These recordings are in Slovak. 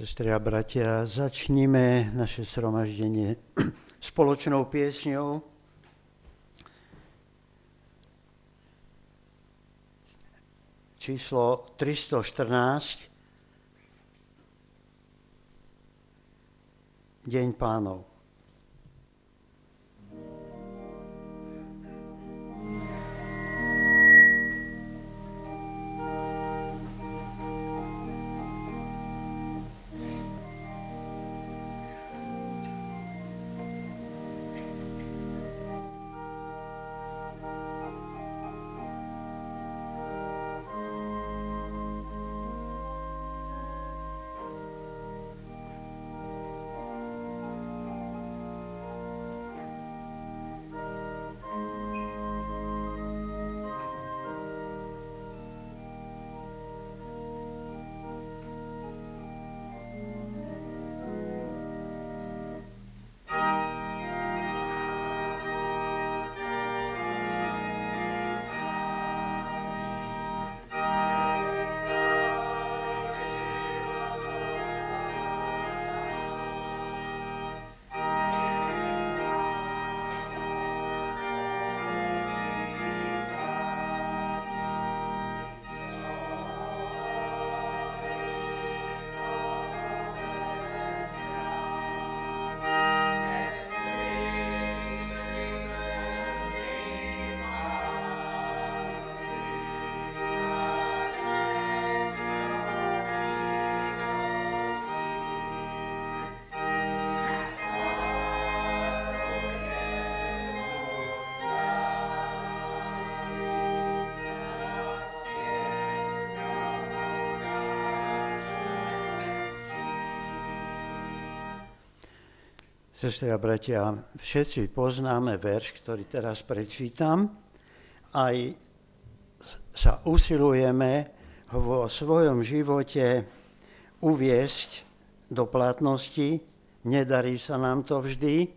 Sestry a bratia, začníme naše zhromaždenie spoločnou piesňou. Číslo 314. Deň Pánov. Sestry a bratia, všetci poznáme verš, ktorý teraz prečítam. Aj sa usilujeme vo svojom živote uviesť do platnosti. Nedarí sa nám to vždy,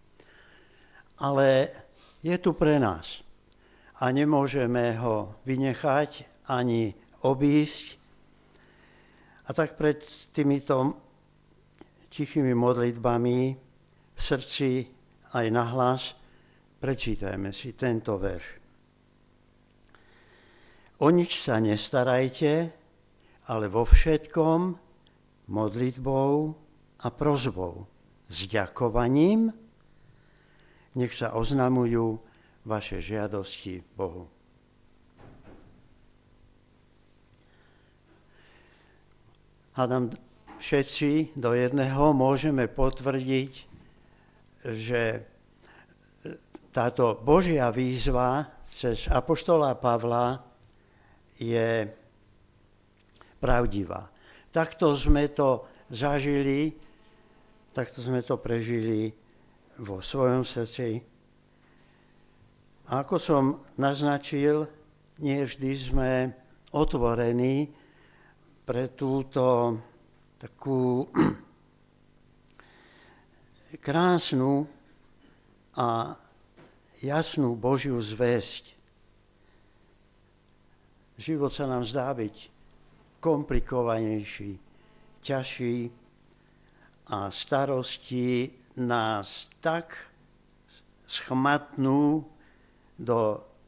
ale je tu pre nás. A nemôžeme ho vynechať ani obísť. A tak pred týmito tichými modlitbami v srdci aj nahlas prečítajme si tento verš. O nič sa nestarajte, ale vo všetkom modlitbou a prosbou s ďakovaním nech sa oznamujú vaše žiadosti Bohu. Hádam, všetci do jedného môžeme potvrdiť, že táto Božia výzva cez apoštola Pavla je pravdivá. Takto sme to zažili, takto sme to prežili vo svojom srdci. A ako som naznačil, nie vždy sme otvorení pre túto takú krásnu a jasnú Božiu zvesť. Život sa nám zdá byť komplikovanejší, ťažší a starosti nás tak schmatnú do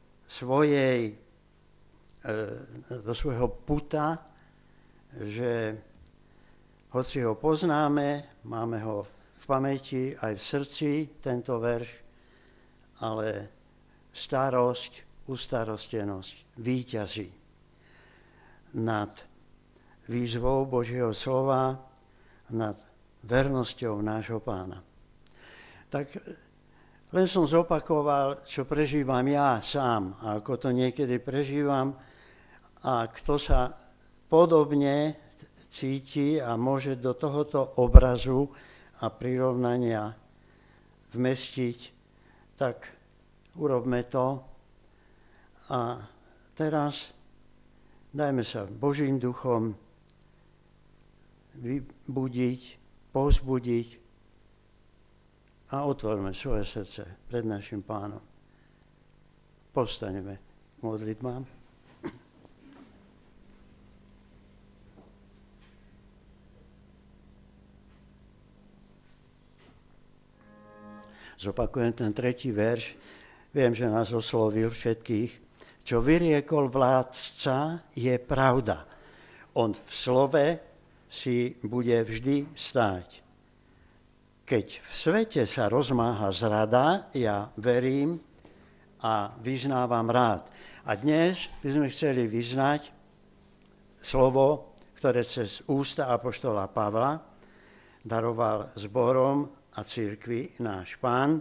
svojho puta, že hoci ho poznáme, máme ho v pamäti aj v srdci tento verš, ale starosť, ustarostenosť víťazí nad výzvou Božieho slova, nad vernosťou nášho Pána. Tak len som zopakoval, čo prežívam ja sám a ako to niekedy prežívam a kto sa podobne cíti a môže do tohoto obrazu a prirovnania vmestiť, tak urobme to. A teraz dajme sa Božím duchom vybudiť, povzbudiť a otvorme svoje srdce pred našim Pánom. Povstaňme k modlitbám. Zopakujem ten 3. verš. Viem, že nás oslovil všetkých. Čo vyriekol vládca, je pravda. On v slove si bude vždy stáť. Keď v svete sa rozmáha zrada, ja verím a vyznávam rád. A dnes by sme chceli vyznať slovo, ktoré cez ústa apoštola Pavla daroval zborom a cirkvi náš Pán.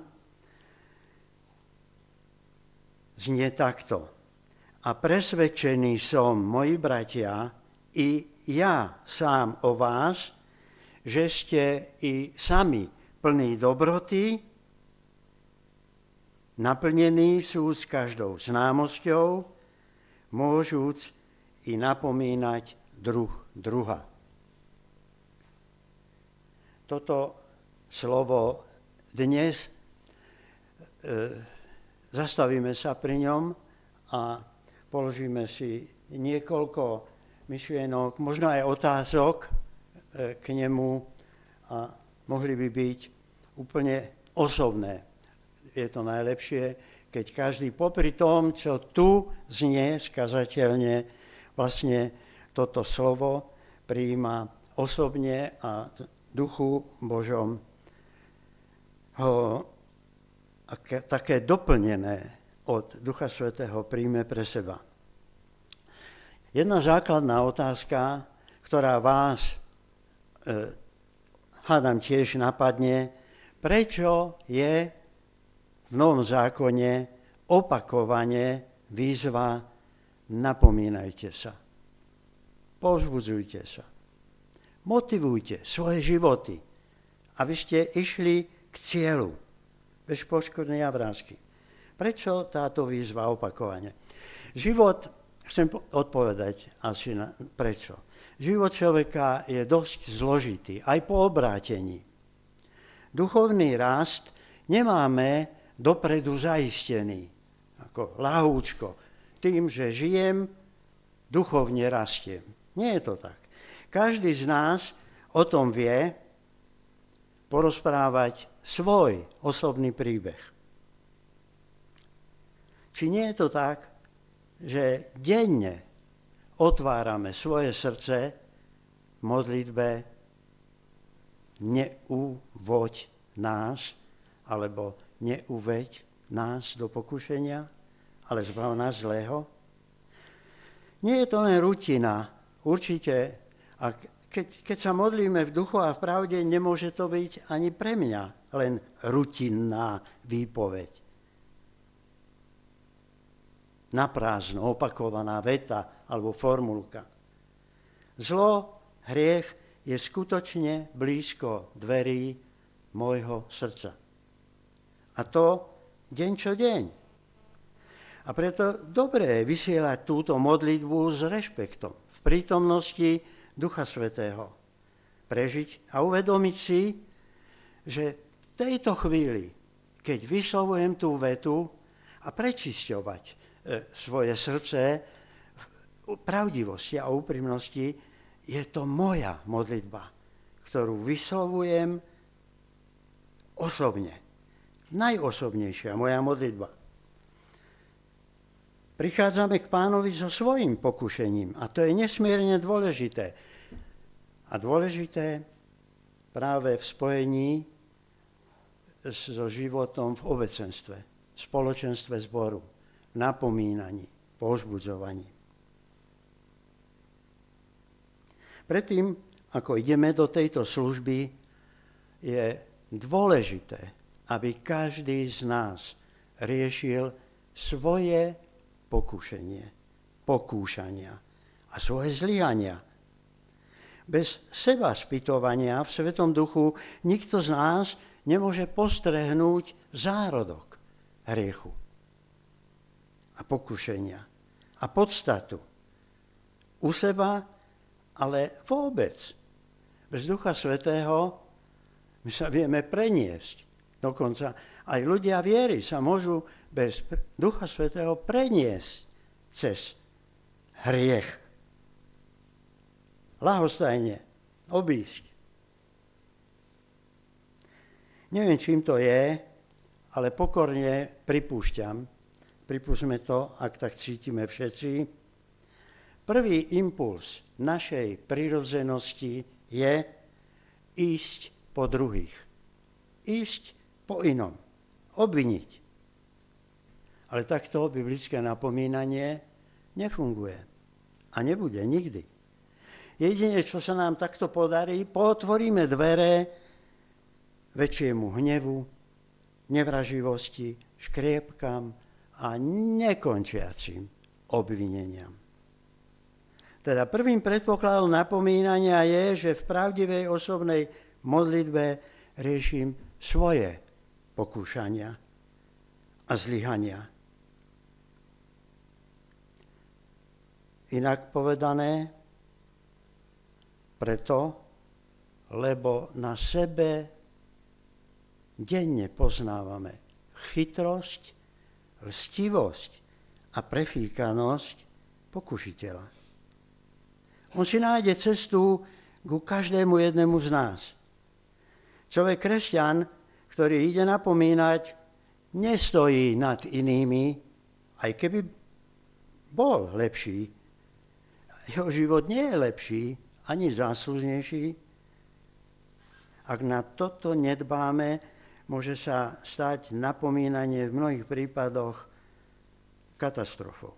Znie takto. A presvedčený som, moji bratia, i ja sám o vás, že ste i sami plní dobroty, naplnení sú s každou známosťou, môžúc i napomínať druha. Toto slovo dnes zastavíme sa pri ňom a položíme si niekoľko myšlienok, možno aj otázok k nemu a mohli by byť úplne osobné. Je to najlepšie, keď každý popri tom, čo tu znie skazateľne, vlastne toto slovo prijíma osobne a Duchu Božom ho také doplnené od Ducha Svätého príjme pre seba. Jedna základná otázka, ktorá vás hádam tiež napadne, prečo je v Novom zákone opakovane výzva napomínajte sa, povzbudzujte sa, motivujte svoje životy, aby ste išli k cieľu, bez poškodnej a vrásky. Prečo táto výzva opakovane? Život, chcem odpovedať asi na prečo. Život človeka je dosť zložitý, aj po obrátení. Duchovný rast nemáme dopredu zaistený, ako lahúčko. Tým, že žijem, duchovne rastiem. Nie je to tak. Každý z nás o tom vie porozprávať svoj osobný príbeh. Či nie je to tak, že denne otvárame svoje srdce v modlitbe neuvoď nás, alebo neuveď nás do pokušenia, ale zbav nás zlého? Nie je to len rutina. Určite, a keď sa modlíme v duchu a v pravde, nemôže to byť ani pre mňa len rutinná výpoveď. Naprázdno opakovaná veta alebo formulka. Zlo, hriech je skutočne blízko dverí môjho srdca. A to deň čo deň. A preto dobré je vysielať túto modlitbu s rešpektom, v prítomnosti Ducha Svätého. Prežiť a uvedomiť si, že v tejto chvíli, keď vyslovujem tú vetu a prečisťovať svoje srdce v pravdivosti a úprimnosti, je to moja modlitba, ktorú vyslovujem osobne. Najosobnejšia moja modlitba. Prichádzame k Pánovi so svojím pokušením a to je nesmierne dôležité. A dôležité práve v spojení so životom v obecenstve, spoločenstve zboru, napomínaní, povzbudzovaní. Predtým, ako ideme do tejto služby, je dôležité, aby každý z nás riešil svoje pokúšania a svoje zlyhania. Bez seba spytovania v Svetom Duchu nikto z nás nemôže postrehnúť zárodok hriechu a pokušenia a podstatu u seba, ale vôbec. Bez Ducha Svätého my sa vieme preniesť. Dokonca aj ľudia viery sa môžu bez Ducha Svätého preniesť cez hriech. Ľahostajne obísť. Neviem, čím to je, ale pokorne pripúšťme to, ak tak cítime všetci. Prvý impuls našej prirodzenosti je ísť po druhých. Ísť po inom. Obviniť. Ale takto biblické napomínanie nefunguje. A nebude nikdy. Jedine, čo sa nám takto podarí, potvoríme dvere väčšiemu hnevu, nevraživosti, škriepkam a nekončiacim obvineniam. Teda prvým predpokladom napomínania je, že v pravdivej osobnej modlitbe riešim svoje pokúšania a zlyhania. Inak povedané, preto, lebo na sebe denne poznávame chytrosť, lstivosť a prefíkanosť pokušiteľa. On si nájde cestu ku každému jednému z nás. Človek kresťan, ktorý ide napomínať, nestojí nad inými, aj keby bol lepší. Jeho život nie je lepší, ani záslužnejší. Ak na toto nedbáme, môže sa stať napomínanie v mnohých prípadoch katastrofou.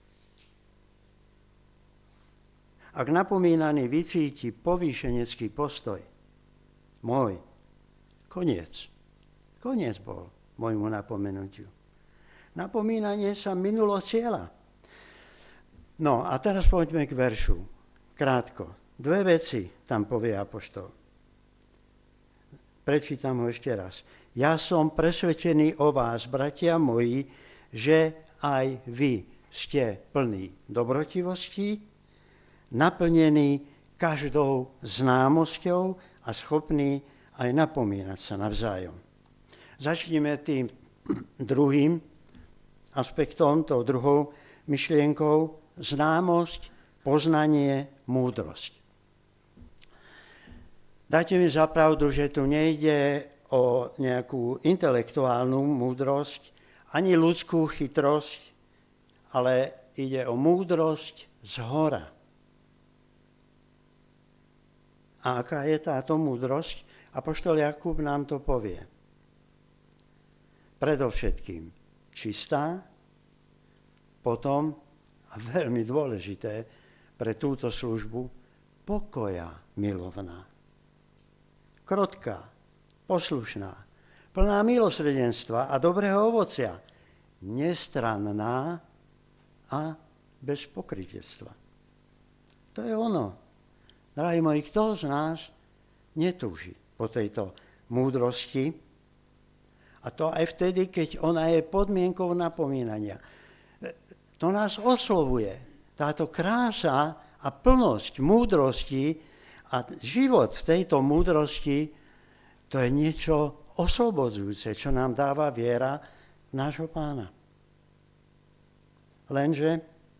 Ak napomínaný vycíti povýšenecký postoj, môj, koniec bol môjmu napomenutiu. Napomínanie sa minulo cieľa. No a teraz poďme k veršu. Krátko. 2 veci tam povie apoštol. Prečítam ho ešte raz. Ja som presvedčený o vás, bratia moji, že aj vy ste plní dobrotivosti, naplnení každou známosťou a schopní aj napomínať sa navzájom. Začneme tým druhým aspektom, tou druhou myšlienkou, známosť, poznanie, múdrosť. Dajte mi za pravdu, že tu nejde o nejakú intelektuálnu múdrosť, ani ľudskú chytrosť, ale ide o múdrosť zhora. A aká je táto múdrosť? Apoštol Jakub nám to povie. Predovšetkým čistá, potom, a veľmi dôležité pre túto službu, pokoja milovná. Krotká, poslušná, plná milosrdenstva a dobrého ovocia, nestranná a bez pokrytectva. To je ono. Drahí moji, kto z nás netúži po tejto múdrosti? A to aj vtedy, keď ona je podmienkou napomínania. To nás oslovuje. Táto krása a plnosť múdrosti a život v tejto múdrosti, to je niečo oslobodzujúce, čo nám dáva viera nášho Pána. Lenže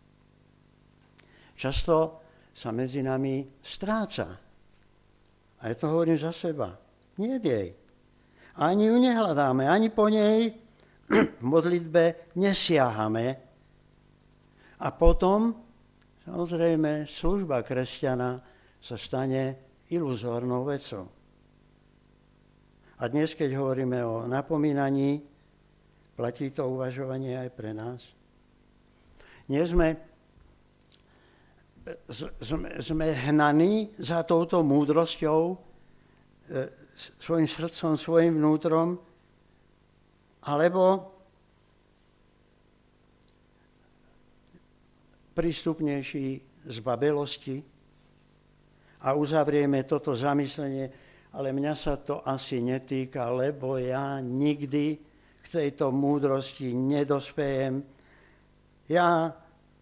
často sa medzi nami stráca. A ja to hovorím za seba. Nie v jej. Ani ju nehľadáme, ani po nej v modlitbe nesiahame. A potom, samozrejme, služba kresťana sa stane iluzórnou vecou. A dnes, keď hovoríme o napomínaní, platí to uvažovanie aj pre nás. Nie sme hnaní za touto múdrosťou, svojim srdcom, svojim vnútrom, alebo prístupnejší zbabelosti a uzavrieme toto zamyslenie, ale mňa sa to asi netýka, lebo ja nikdy k tejto múdrosti nedospejem. Ja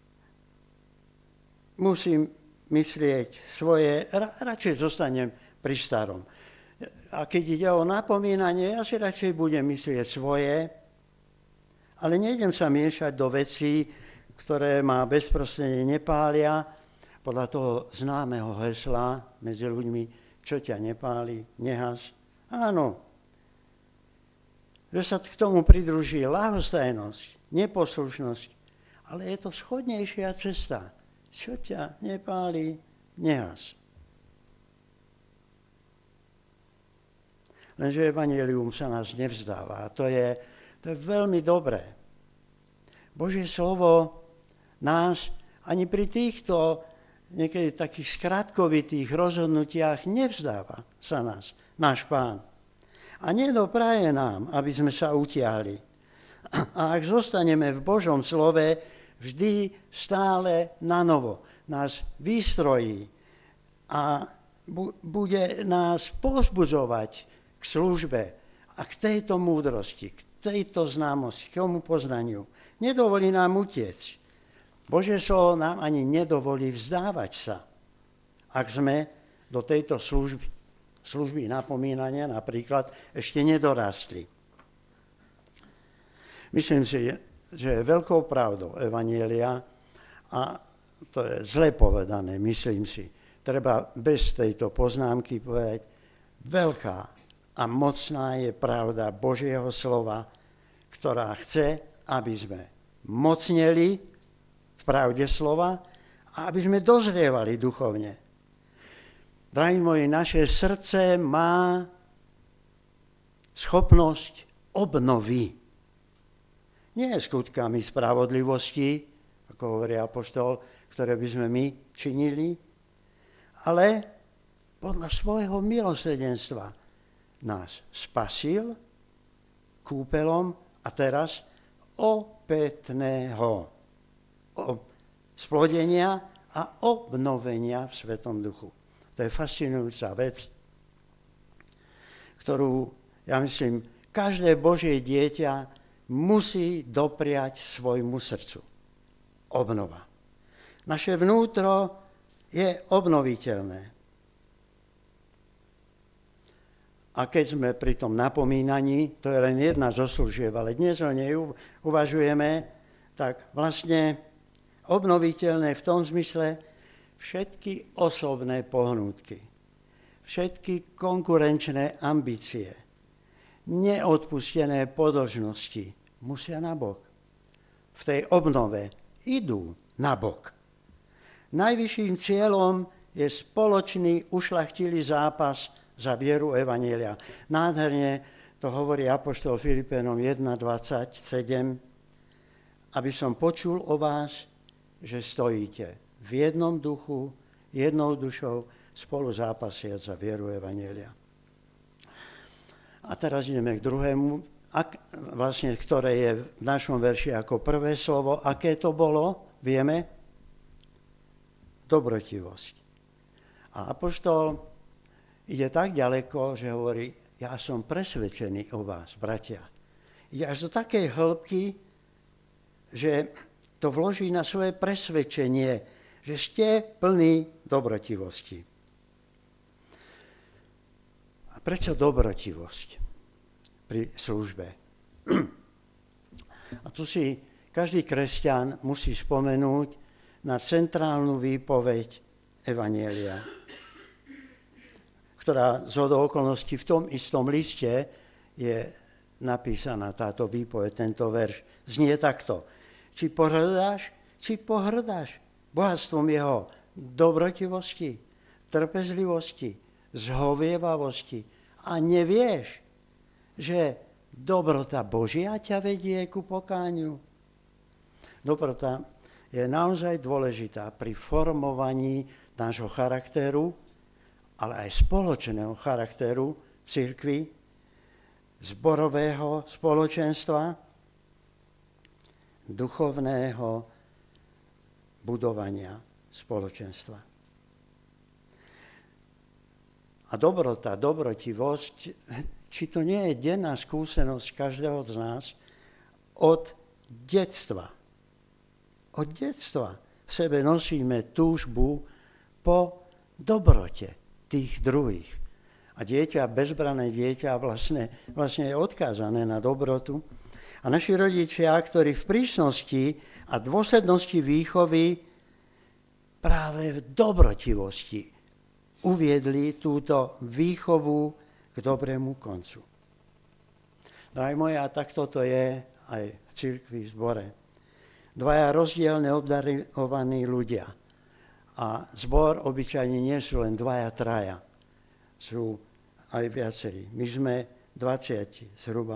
musím myslieť svoje, radšej zostanem pri starom. A keď ide o napomínanie, ja si radšej budem myslieť svoje, ale nejdem sa miešať do vecí, ktoré ma bezprostredne nepália, podľa toho známeho hesla medzi ľuďmi, čo ťa nepáli, nehas. Áno, že sa k tomu pridruží ľahostajnosť, neposlušnosť, ale je to schodnejšia cesta. Čo ťa nepáli, nehas. Lenže evanjelium sa nás nevzdáva. To je veľmi dobré. Božie slovo nás ani pri týchto niekedy takých skratkovitých rozhodnutiach nevzdáva sa nás, náš Pán. A nedopraje nám, aby sme sa utiahli. A ak zostaneme v Božom slove, vždy stále na novo nás vystrojí a bude nás povzbudzovať k službe a k tejto múdrosti, k tejto známosti, k tomu poznaniu. Nedovolí nám utiecť. Božie slovo nám ani nedovolí vzdávať sa, ak sme do tejto služby napomínania napríklad ešte nedorastli. Myslím si, že je veľkou pravdou evanjelia, a to je zle povedané, myslím si, treba bez tejto poznámky povedať, veľká a mocná je pravda Božieho slova, ktorá chce, aby sme mocneli v pravde slova a aby sme dozrievali duchovne. Drahí moji, naše srdce má schopnosť obnovy. Nie skutkami spravodlivosti, ako hovorí apoštol, ktoré by sme my činili, ale podľa svojho milosrdenstva nás spasil kúpelom a teraz opätného splodenia a obnovenia v Svetom Duchu. To je fascinujúca vec, ktorú, ja myslím, každé Božie dieťa musí dopriať svojmu srdcu. Obnova. Naše vnútro je obnoviteľné. A keď sme pri tom napomínaní, to je len jedna zo služieb, ale dnes o nej uvažujeme, tak vlastne obnoviteľné v tom zmysle všetky osobné pohnútky, všetky konkurenčné ambície, neodpustené podlžnosti musia nabok. V tej obnove idú nabok. Najvyšším cieľom je spoločný ušľachtilý zápas za vieru evanjelia. Nádherne to hovorí apoštol Filipenom 1.27, aby som počul o vás, že stojíte v jednom duchu, jednou dušou, spolu zápasiať za vieru evanjelia. A teraz ideme k druhému, vlastne, ktoré je v našom verši ako prvé slovo. Aké to bolo? Vieme? Dobrotivosť. A apoštol ide tak ďaleko, že hovorí, ja som presvedčený o vás, bratia. Ide až do takej hĺbky, že to vloží na svoje presvedčenie, že ste plní dobrotivosti. A prečo dobrotivosť pri službe? A tu si každý kresťan musí spomenúť na centrálnu výpoveď evanjelia, ktorá zhodou okolností v tom istom liste je napísaná táto výpoveď, tento verš. Znie takto. Či pohrdáš bohatstvom jeho dobrotivosti, trpezlivosti, zhovievavosti a nevieš, že dobrota Božia ťa vedie ku pokániu. Dobrota je naozaj dôležitá pri formovaní nášho charakteru, ale aj spoločného charakteru cirkvi, zborového spoločenstva, duchovného budovania spoločenstva. A dobrota, dobrotivosť, či to nie je denná skúsenosť každého z nás od detstva. Od detstva v sebe nosíme túžbu po dobrote tých druhých. A dieťa, bezbrané dieťa vlastne je odkázané na dobrotu. A naši rodičia, ktorí v prísnosti a dôslednosti výchovy práve v dobrotivosti uviedli túto výchovu k dobrému koncu. Drahí moji, a takto to je aj v cirkvi, v zbore. Dvaja rozdielne obdarovaní ľudia. A zbor obyčajne nie sú len dvaja, traja. Sú aj viacerí. My sme 20 zhruba.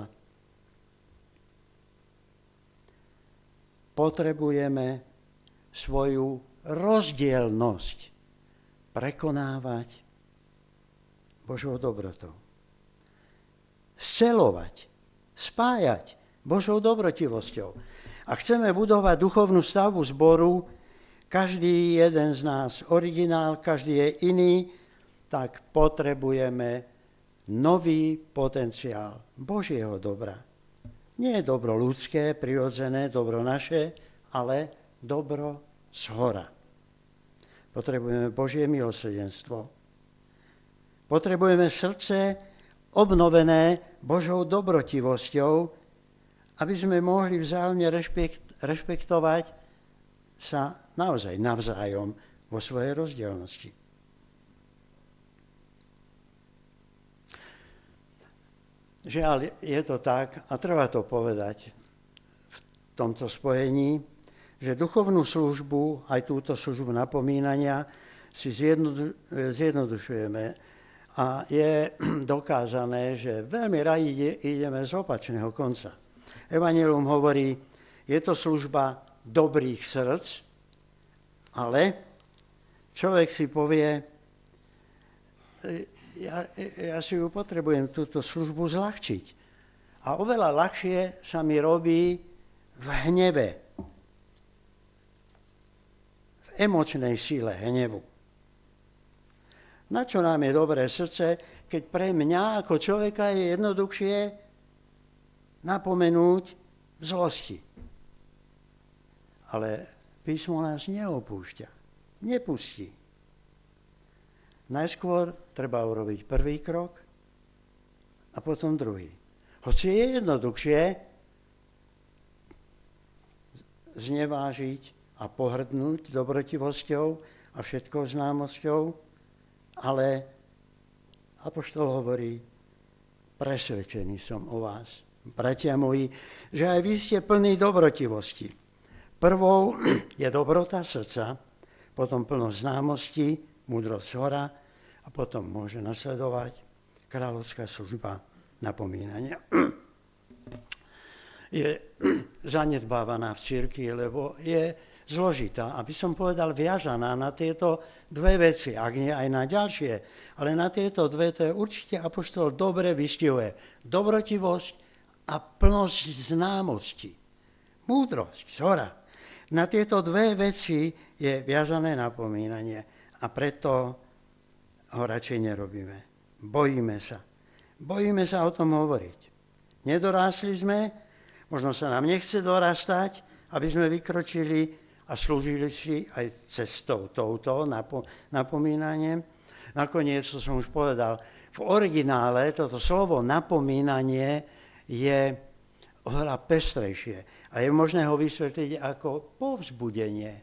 Potrebujeme svoju rozdielnosť prekonávať Božou dobrotou. Scelovať, spájať Božou dobrotivosťou. A chceme budovať duchovnú stavbu zboru, každý jeden z nás originál, každý je iný, tak potrebujeme nový potenciál Božieho dobra. Nie je dobro ľudské, prirodzené, dobro naše, ale dobro zhora. Potrebujeme Božie milosrdenstvo. Potrebujeme srdce obnovené Božou dobrotivosťou, aby sme mohli vzájomne rešpektovať sa naozaj navzájom vo svojej rozdielnosti. Žiaľ, je to tak, a treba to povedať v tomto spojení, že duchovnú službu, aj túto službu napomínania, si zjednodušujeme. A je dokázané, že veľmi radi ideme z opačného konca. Evangelium hovorí, je to služba dobrých srdc, ale človek si povie, ja si ju potrebujem túto službu zľahčiť. A oveľa ľahšie sa mi robí v hneve, v emočnej síle hnevu. Na čo nám je dobré srdce, keď pre mňa ako človeka je jednoduchšie napomenúť v zlosti. Ale písmo nás neopúšťa, nepustí. Najskôr treba urobiť prvý krok a potom druhý. Hoci je jednoduchšie znevážiť a pohrdnúť dobrotivosťou a všetkou známosťou, ale apoštol hovorí, presvedčený som o vás, bratia moji, že aj vy ste plní dobrotivosti. Prvou je dobrota srdca, potom plnosť známosti, múdrosť hora a potom môže nasledovať kráľovská služba napomínania. Je zanedbávaná v cirkvi, lebo je zložitá, aby som povedal viazaná na tieto dve veci, ak nie aj na ďalšie, ale na tieto dve, to je určite apoštol dobre vystihuje. Dobrotivosť a plnosť známosti. Múdrosť, zhora. Na tieto dve veci je viazané napomínanie. A preto ho radšej nerobíme. Bojíme sa. Bojíme sa o tom hovoriť. Nedorástli sme, možno sa nám nechce dorastať, aby sme vykročili a slúžili si aj cestou touto napomínaním. Nakoniec, to som už povedal, v originále toto slovo napomínanie je oveľa pestrejšie a je možné ho vysvetliť ako povzbudenie.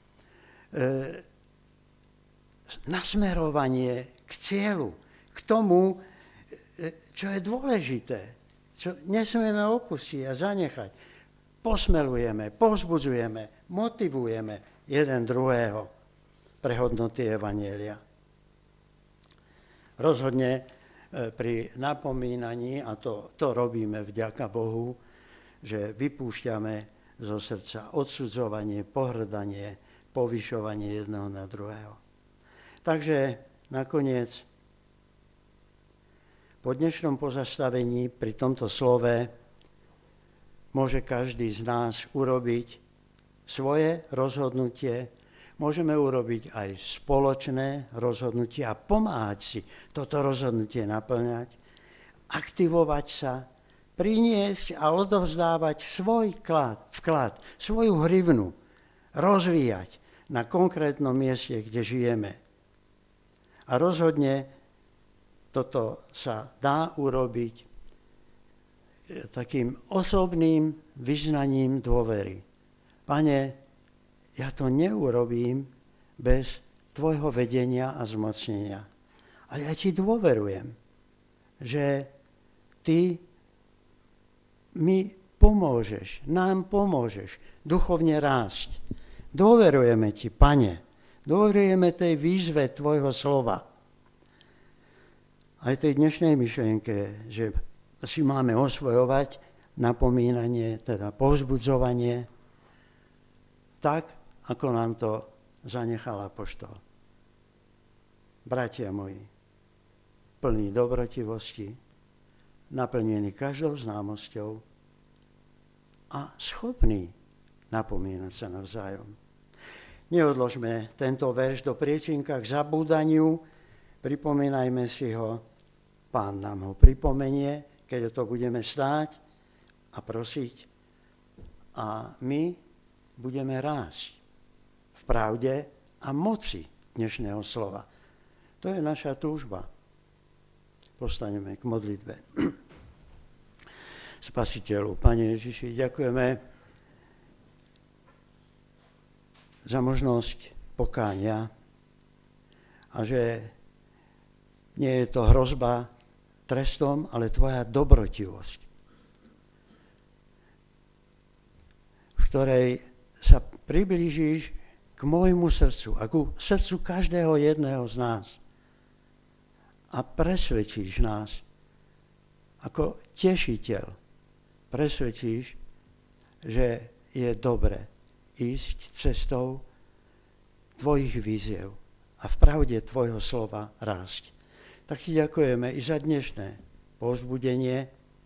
Nasmerovanie k cieľu, k tomu, čo je dôležité, čo nesmieme opustiť a zanechať. Posmelujeme, povzbudzujeme, motivujeme jeden druhého pre hodnoty evanjelia. Rozhodne pri napomínaní, a to robíme vďaka Bohu, že vypúšťame zo srdca odsudzovanie, pohrdanie, povyšovanie jedného na druhého. Takže nakoniec po dnešnom pozastavení pri tomto slove môže každý z nás urobiť svoje rozhodnutie, môžeme urobiť aj spoločné rozhodnutie a pomáhať si toto rozhodnutie naplňať, aktivovať sa, priniesť a odovzdávať svoj vklad, svoju hrivnu, rozvíjať na konkrétnom mieste, kde žijeme. A rozhodne toto sa dá urobiť takým osobným vyznaním dôvery. Pane, ja to neurobím bez tvojho vedenia a zmocnenia. Ale ja ti dôverujem, že ty nám pomôžeš duchovne rásť. Dôverujeme ti, Pane, dôverujeme tej výzve tvojho slova. Aj tej dnešnej myšlienke, že si máme osvojovať napomínanie, teda povzbudzovanie, tak, ako nám to zanechal apoštol. Bratia moji, plní dobrotivosti, naplnení každou známosťou a schopní napomínať sa navzájom. Neodložme tento verš do priečinka k zabúdaniu, pripomínajme si ho, Pán nám ho pripomenie, keď o to budeme stáť a prosiť a my budeme rásť v pravde a moci dnešného slova. To je naša túžba. Postaneme k modlitbe. Spasiteľu, Pane Ježiši, ďakujeme za možnosť pokánia a že nie je to hrozba trestom, ale tvoja dobrotivosť, v ktorej sa priblížiš k môjmu srdcu a ku srdcu každého jedného z nás a presvedčíš nás ako tešiteľ. Presvedčíš, že je dobre ísť cestou tvojich víziev a v pravde tvojho slova rásť. Tak ti ďakujeme i za dnešné povzbudenie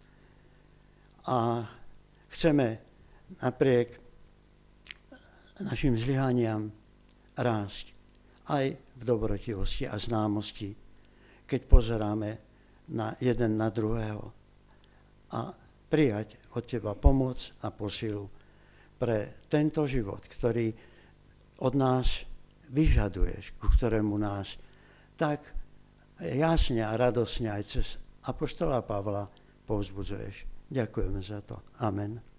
a chceme napriek našim zlyhaniam rásť aj v dobrotivosti a známosti, keď pozeráme na jeden na druhého a prijať od teba pomoc a posilu pre tento život, ktorý od nás vyžaduješ, ku ktorému nás tak jasne a radosne aj cez apoštola Pavla povzbudzuješ. Ďakujeme za to. Amen.